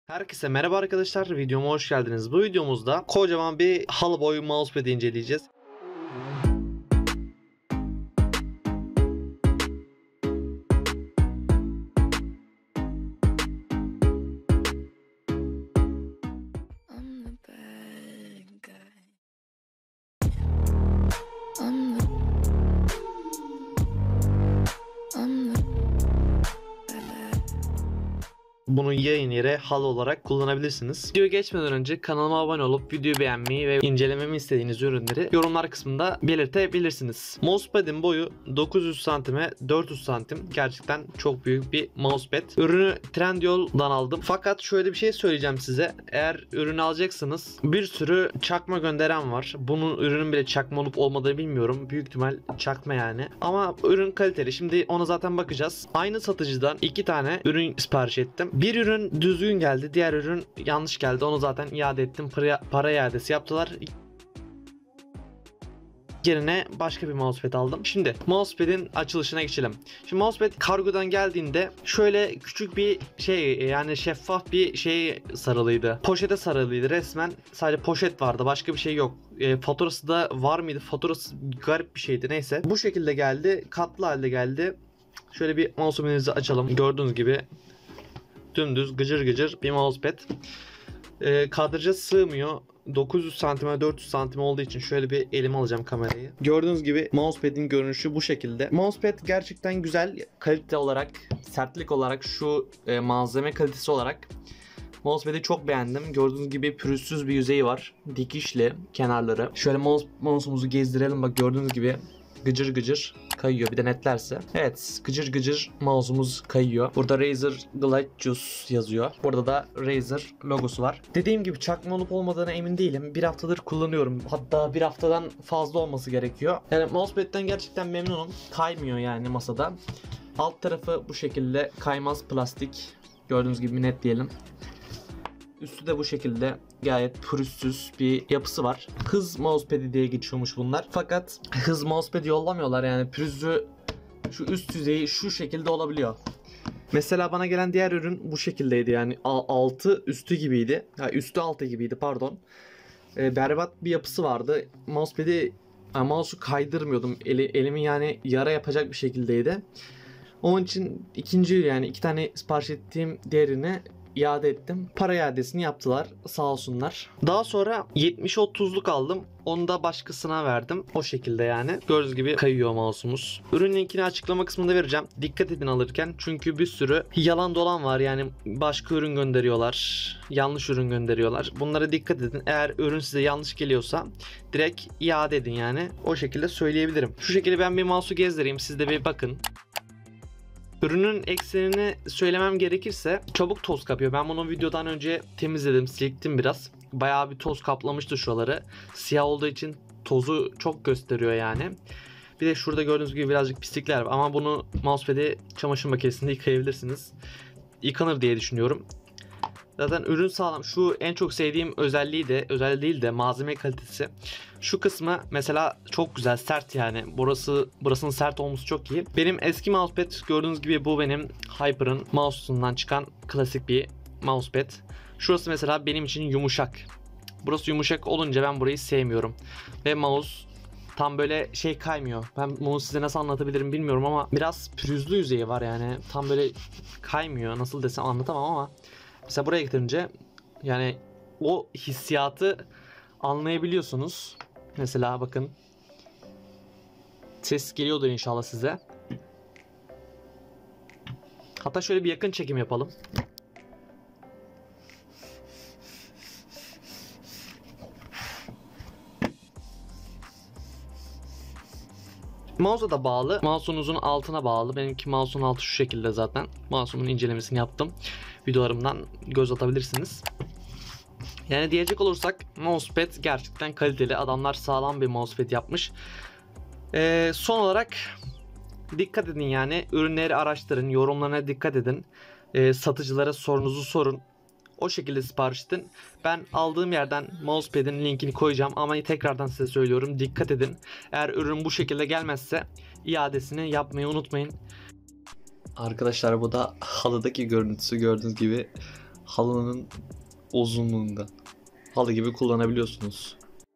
Herkese merhaba arkadaşlar, videoma hoş geldiniz. Bu videomuzda kocaman bir halı boy mousepad'i inceleyeceğiz. Bunu yayın yere halı olarak kullanabilirsiniz. Videoya geçmeden önce kanalıma abone olup videoyu beğenmeyi ve incelememi istediğiniz ürünleri yorumlar kısmında belirtebilirsiniz. Mousepad'in boyu 900 cm'e 400 cm. Gerçekten çok büyük bir mousepad. Ürünü Trendyol'dan aldım. Fakat şöyle bir şey söyleyeceğim size. Eğer ürünü alacaksanız bir sürü çakma gönderen var. Bunun ürünün bile çakma olup olmadığını bilmiyorum. Büyük ihtimal çakma yani. Ama ürün kaliteli. Şimdi ona zaten bakacağız. Aynı satıcıdan 2 tane ürün sipariş ettim. Bir ürün düzgün geldi, diğer ürün yanlış geldi. Onu zaten iade ettim. Para iadesi yaptılar. Yerine başka bir mousepad aldım. Şimdi mousepad'in açılışına geçelim. Şimdi mousepad kargodan geldiğinde şöyle küçük bir şey, yani şeffaf bir şey sarılıydı. Poşete sarılıydı resmen. Sadece poşet vardı, başka bir şey yok. Faturası da var mıydı? Faturası garip bir şeydi, neyse. Bu şekilde geldi. Katlı halde geldi. Şöyle bir mousepad'imizi açalım. Gördüğünüz gibi dümdüz gıcır gıcır bir mousepad. Kadraja sığmıyor. 900 cm'e 400 cm olduğu için şöyle bir elime alacağım kamerayı. Gördüğünüz gibi mousepad'in görünüşü bu şekilde. Mousepad gerçekten güzel. Kalite olarak, sertlik olarak, şu malzeme kalitesi olarak mousepad'i çok beğendim. Gördüğünüz gibi pürüzsüz bir yüzeyi var. Dikişli kenarları. Şöyle mouse'umuzu gezdirelim. Bak, gördüğünüz gibi gıcır gıcır kayıyor, bir de netlerse. Evet, gıcır gıcır mouse'umuz kayıyor. Burada Razer Glide Juice yazıyor. Burada da Razer logosu var. Dediğim gibi çakma olup olmadığına emin değilim. Bir haftadır kullanıyorum. Hatta bir haftadan fazla olması gerekiyor. Yani mousepad'den gerçekten memnunum. Kaymıyor yani masada. Alt tarafı bu şekilde kaymaz plastik. Gördüğünüz gibi net diyelim. Üstü de bu şekilde gayet pürüzsüz bir yapısı var. Hız mousepad'i diye geçiyormuş bunlar. Fakat hız mousepad'i yollamıyorlar, yani pürüzlü şu üst yüzeyi şu şekilde olabiliyor. Mesela bana gelen diğer ürün bu şekildeydi, yani altı üstü gibiydi. Ha, üstü altı gibiydi, pardon. Berbat bir yapısı vardı. Mouse'u kaydırmıyordum. Elimin yani yara yapacak bir şekildeydi. Onun için yani iki tane sipariş ettiğim diğerini iade ettim. Para iadesini yaptılar, sağ olsunlar. Daha sonra 70-30'luk aldım. Onu da başkasına verdim. O şekilde yani. Gördüğünüz gibi kayıyor mouse'umuz. Ürün linkini açıklama kısmında vereceğim. Dikkat edin alırken. Çünkü bir sürü yalan dolan var. Yani başka ürün gönderiyorlar. Yanlış ürün gönderiyorlar. Bunlara dikkat edin. Eğer ürün size yanlış geliyorsa direkt iade edin yani. O şekilde söyleyebilirim. Şu şekilde ben bir mouse'u gezdireyim. Siz de bir bakın. Ürünün eksilerini söylemem gerekirse çabuk toz kapıyor. Ben bunu videodan önce temizledim, silktim biraz. Bayağı bir toz kaplamıştı şuraları. Siyah olduğu için tozu çok gösteriyor yani. Bir de şurada gördüğünüz gibi birazcık pislikler var. Ama bunu mousepad'i çamaşır makinesinde yıkayabilirsiniz. Yıkanır diye düşünüyorum. Zaten ürün sağlam. Şu en çok sevdiğim özelliği değil de malzeme kalitesi. Şu kısmı mesela çok güzel, sert yani. Burasının sert olması çok iyi. Benim eski mousepad, gördüğünüz gibi bu benim Hyper'ın mouse'undan çıkan klasik bir mousepad. Şurası mesela benim için yumuşak. Burası yumuşak olunca ben burayı sevmiyorum. Ve mouse tam böyle şey kaymıyor. Ben bunu size nasıl anlatabilirim bilmiyorum ama biraz pürüzlü yüzeyi var yani. Tam böyle kaymıyor. Nasıl desem anlatamam ama mesela buraya getirince yani o hissiyatı anlayabiliyorsunuz. Mesela bakın. Ses geliyordur inşallah size. Hatta şöyle bir yakın çekim yapalım. Mouse'a da bağlı. Mouse'unuzun altına bağlı. Benimki mouse'un altı şu şekilde zaten. Mouse'umun incelemesini yaptım. Videolarımdan göz atabilirsiniz. Yani diyecek olursak mousepad gerçekten kaliteli. Adamlar sağlam bir mousepad yapmış. Son olarak dikkat edin yani. Ürünleri araştırın. Yorumlarına dikkat edin. Satıcılara sorunuzu sorun. O şekilde sipariş edin. Ben aldığım yerden mousepad'in linkini koyacağım ama tekrardan size söylüyorum, dikkat edin. Eğer ürün bu şekilde gelmezse iadesini yapmayı unutmayın. Arkadaşlar bu da halıdaki görüntüsü, gördüğünüz gibi halının uzunluğunda. Halı gibi kullanabiliyorsunuz.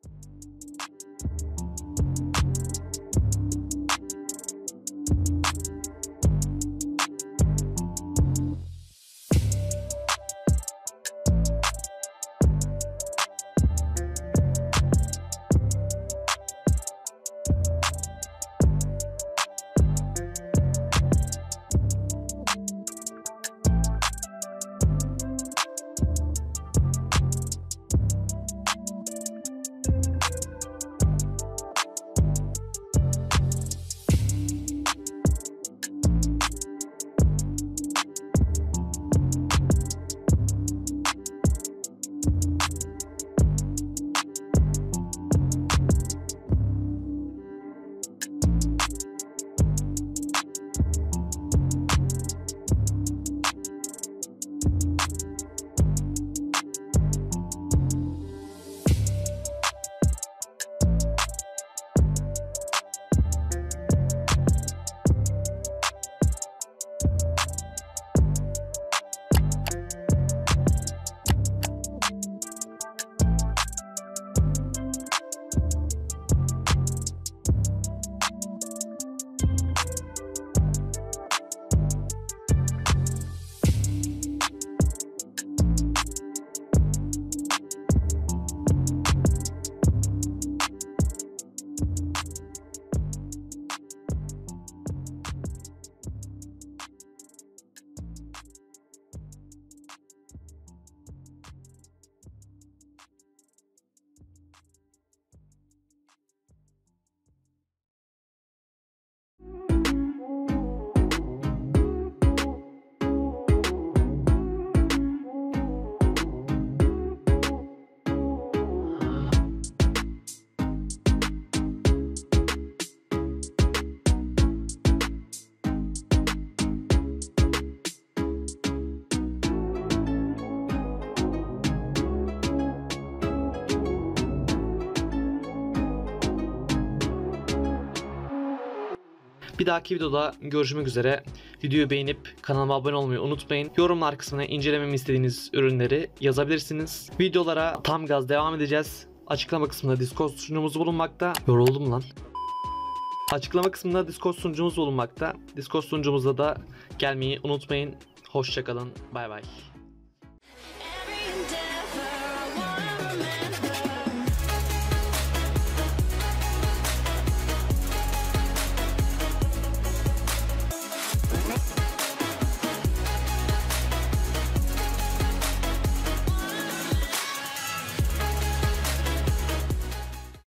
Bir dahaki videoda görüşmek üzere. Videoyu beğenip kanalıma abone olmayı unutmayın. Yorumlar kısmına incelememi istediğiniz ürünleri yazabilirsiniz. Videolara tam gaz devam edeceğiz. Açıklama kısmında Discord sunucumuz bulunmakta. Yoruldum lan. Açıklama kısmında Discord sunucumuz bulunmakta. Discord sunucumuza da gelmeyi unutmayın. Hoşça kalın. Bay bay.